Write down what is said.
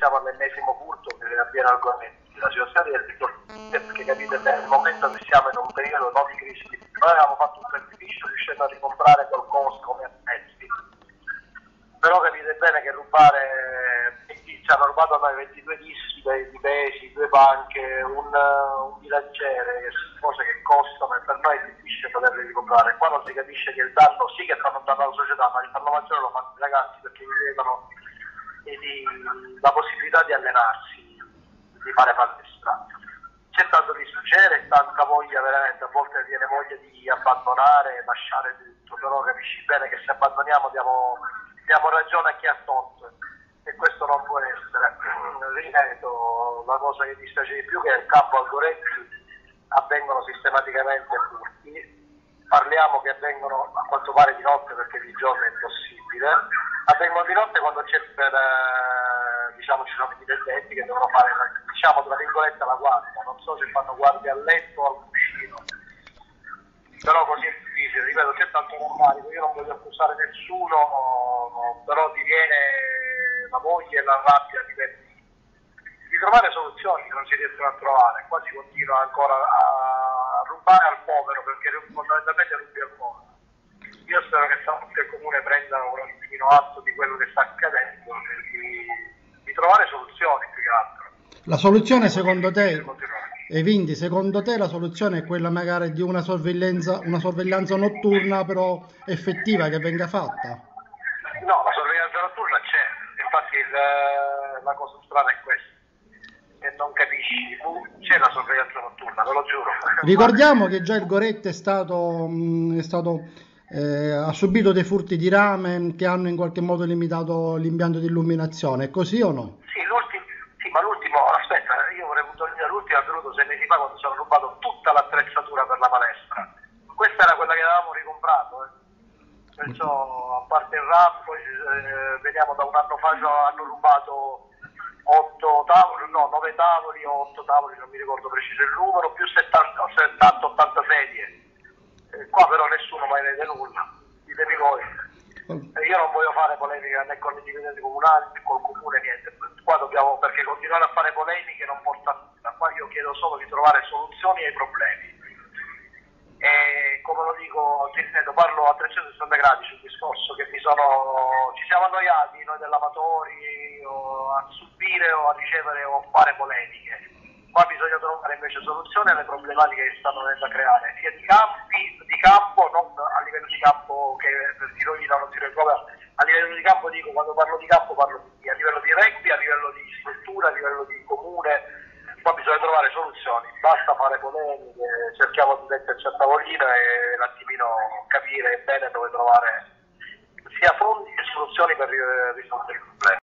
siamo all'ennesimo furto che avviene al Governo. La situazione è difficile perché capite bene, nel momento che siamo in un periodo non di crisi, noi avevamo fatto un sacrificio riuscendo a ricomprare qualcosa come aspetti, però capite bene che rubare, ci hanno rubato a noi 22 dischi di pesi, 2 banche, un bilanciere, cose che costano e per noi è difficile poterle ricomprare. Qua non si capisce che il danno sì che fanno un danno alla società, ma il danno maggiore lo fanno i ragazzi perché gli vedono la possibilità di allenarsi, di fare palestra. C'è tanto di succedere, tanta voglia veramente, a volte viene voglia di abbandonare, lasciare tutto, però capisci bene che se abbandoniamo diamo ragione a chi ha torto e questo non può essere. Ripeto, la cosa che dispiace di più è che nel campo al Goretti avvengono sistematicamente furti, parliamo che avvengono a quanto pare di notte perché di giorno è impossibile, avvengono di notte quando c'è ci sono i dipendenti che devono fare, diciamo, tra virgolette la guardia, non so se fanno guardia al letto o al cuscino, però così è difficile, ripeto, c'è tanto normale, io non voglio accusare nessuno, però ti viene la voglia e la rabbia di trovare soluzioni che non si riescono a trovare. Qua si continua ancora a rubare al povero perché fondamentalmente rubi al povero. Io spero che stanotte il comune prenda un attimino atto di quello che sta accadendo e di trovare soluzioni più che altro. La soluzione secondo te, e quindi secondo te la soluzione è quella magari di una sorveglianza notturna però effettiva che venga fatta? No, la sorveglianza notturna c'è, infatti la cosa strana è questa, che non capisci, c'è la sorveglianza notturna, ve lo giuro. Ricordiamo che già il Goretto ha subito dei furti di rame che hanno in qualche modo limitato l'impianto di illuminazione, è così o no? Sì, ma l'ultimo, aspetta, io vorrei puntualizzare, l'ultimo è avvenuto 6 mesi fa quando ci hanno rubato tutta l'attrezzatura per la palestra. Questa era quella che avevamo ricomprato, perciò a parte il RAM, poi veniamo da un anno fa, hanno rubato 9 tavoli o 8 tavoli, non mi ricordo preciso il numero, più 70-80 sedie. Qua però nessuno mai vede nulla, ditemi voi. Io non voglio fare polemica né con i dipendenti comunali né col comune, niente. Qua dobbiamo, perché continuare a fare polemiche non porta a nulla. Qua io chiedo solo di trovare soluzioni ai problemi. E come lo dico, ti ripeto, parlo a 360 gradi sul discorso che ci siamo annoiati noi dell'amatori a subire o a ricevere o a fare polemiche. Qua bisogna trovare invece soluzioni alle problematiche che stanno venendo a creare, sia di campo, non a livello di campo che per tiroina non si ritrova, a livello di campo dico, quando parlo di campo parlo a livello di rugby, a livello di struttura, a livello di comune, qua bisogna trovare soluzioni, basta fare polemiche, cerchiamo di metterci a tavolino e un attimino capire bene dove trovare sia fondi che soluzioni per risolvere il problema.